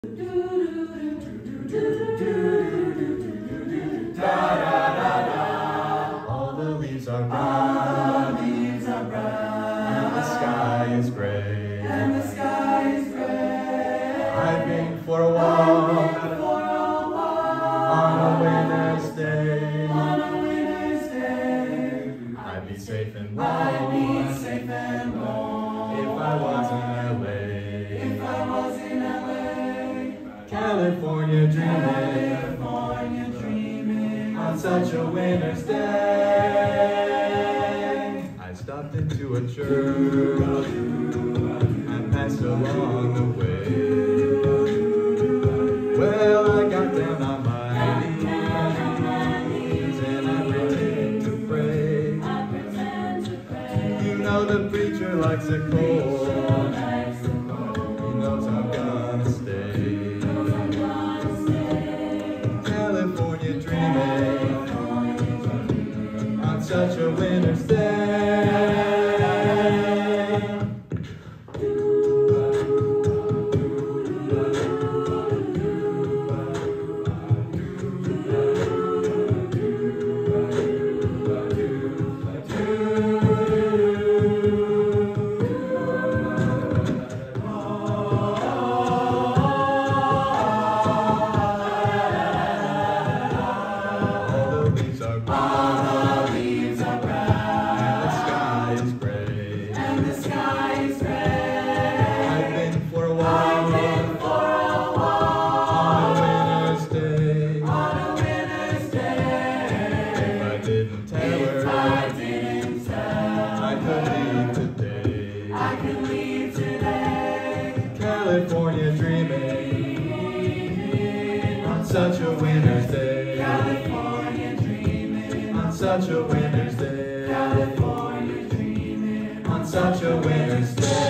All the leaves are brown, and the sky is gray, I've been for a walk on a winter's day. I'd be safe and warm if I was in LA. California dreaming on such a winter's day. I stopped into a church and passed along the way. Well, I got down on my knees and I pretend to pray. You know the preacher likes a cold. He knows I'm gonna stay. California dreaming on such a winter's day. California dreaming on such a winter's day. California dreaming on such a winter's day. California dreaming on such a winter's day.